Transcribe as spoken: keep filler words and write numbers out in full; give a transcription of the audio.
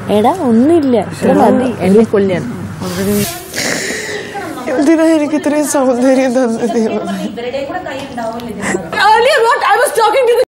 എടാ ഒന്നുമില്ല, ഇത്ര മതി. എന്നെ കൊല്ലാൻ എന്തിനാ എനിക്ക് ഇത്രയും സൗന്ദര്യം തന്നത്?